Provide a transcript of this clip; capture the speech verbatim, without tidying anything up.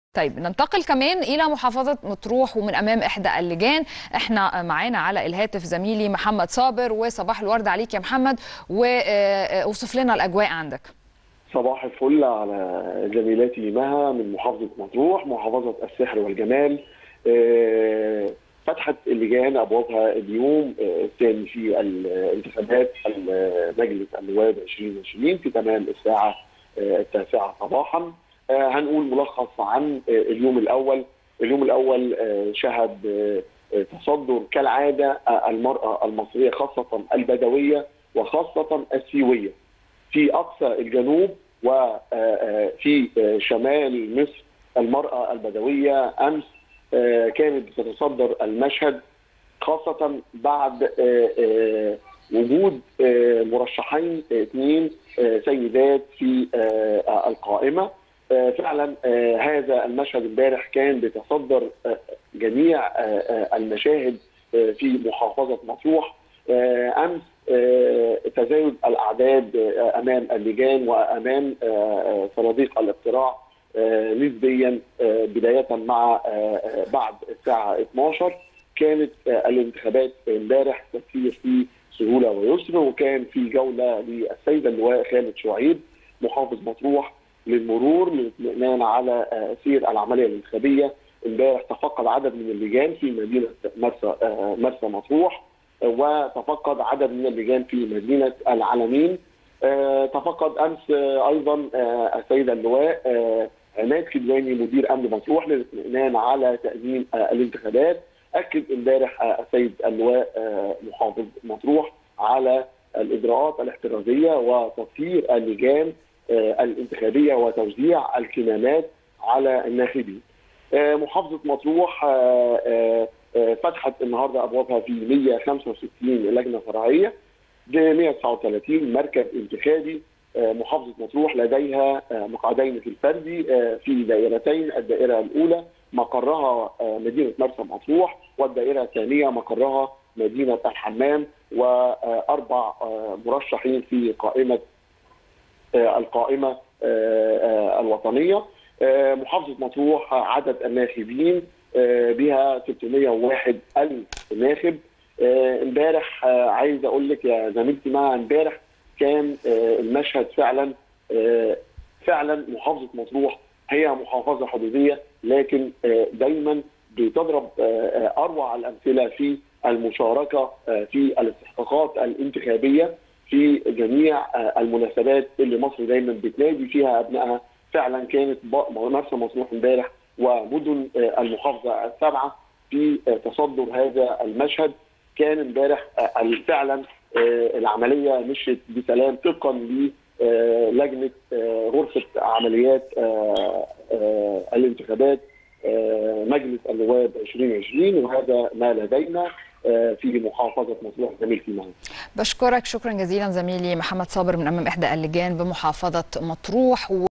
طيب ننتقل كمان إلى محافظة مطروح ومن أمام إحدى اللجان. احنا معانا على الهاتف زميلي محمد صابر، وصباح الورد عليك يا محمد، ووصف لنا الأجواء عندك. صباح الفل على زميلاتي مها من محافظة مطروح، محافظة السحر والجمال. فتحت اللجان أبوابها اليوم الثاني في الانتخابات مجلس النواب ألفين وعشرين في تمام الساعة التاسعة صباحا. هنقول ملخص عن اليوم الأول. اليوم الأول شهد تصدر كالعادة المرأة المصرية، خاصة البدوية وخاصة السيوية في أقصى الجنوب وفي شمال مصر. المرأة البدوية أمس كانت بتتصدر المشهد، خاصة بعد وجود مرشحين اثنين سيدات في القائمة. فعلا هذا المشهد امبارح كان بيتصدر جميع المشاهد في محافظة مطروح. أمس تزايد الأعداد أمام اللجان وأمام صناديق الاقتراع نسبيا، بداية مع بعد الساعة اثناشر. كانت الانتخابات امبارح تسير في سهولة ويسر، وكان في جولة للسيدة اللواء خالد شعيب محافظ مطروح للمرور للاطمئنان على سير العملية الانتخابية. امبارح تفقد عدد من اللجان في مدينة مرسى مرسى مطروح، وتفقد عدد من اللجان في مدينة العلمين. تفقد أمس أيضا السيدة اللواء عماد كدواني مدير أمن مطروح للاطمئنان على تأمين الانتخابات. أكد امبارح السيد اللواء محافظ مطروح على الإجراءات الاحترازية وتطهير اللجان الانتخابية وتوزيع الكمامات على الناخبين. محافظة مطروح فتحت النهارده ابوابها في مئة وخمسة وستين لجنه فرعيه ب مئة وتسعة وثلاثين مركز انتخابي. محافظه مطروح لديها مقعدين في الفردي في دائرتين، الدائره الاولى مقرها مدينه مرسى مطروح، والدائره الثانيه مقرها مدينه الحمام، واربع مرشحين في قائمه القائمه الوطنيه. محافظه مطروح عدد الناخبين بها ستمئة وواحد ألف ناخب. امبارح عايز اقول لك يا زميلتي مع امبارح كان المشهد فعلا فعلا محافظه مطروح هي محافظه حدوديه، لكن دايما بتضرب اروع الامثله في المشاركه في الاستحقاقات الانتخابيه في جميع المناسبات اللي مصر دايما بتنادي فيها ابنائها. فعلا كانت مرسى مطروح امبارح ومدن المحافظه السبعه في تصدر هذا المشهد. كان امبارح فعلا العمليه مشيت بسلام طبقا للجنه غرفه عمليات الانتخابات مجلس النواب ألفين وعشرين، وهذا ما لدينا في محافظه مطروح. زميلتي معي. بشكرك شكرا جزيلا زميلي محمد صابر من امام احدى اللجان بمحافظه مطروح.